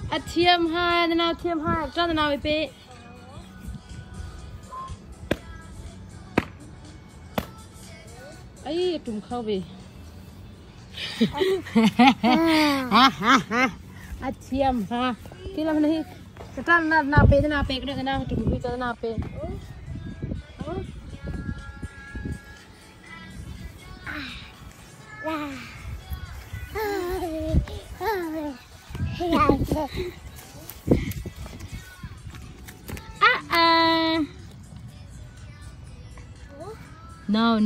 thiêm hai, thế nào thiêm hai, cho thế nào bé. Ấy trùng khâu về. Thiêm ha. Cái làm này, cái trăng nào bé thế nào bé cái nào trùng cái thế nào bé. No.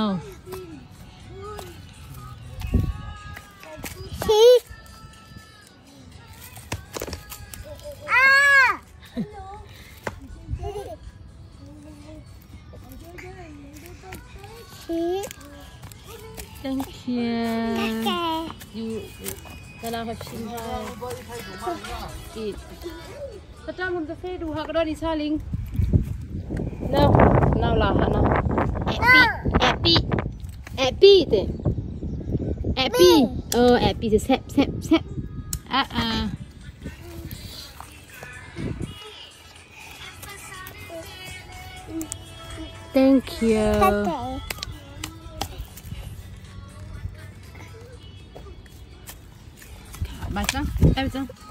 Thank you. You then I have seen her eat. But I'm on the face to have already selling. No, now la Hana. Happy. Oh, happy is sap. Thank you. Bye, em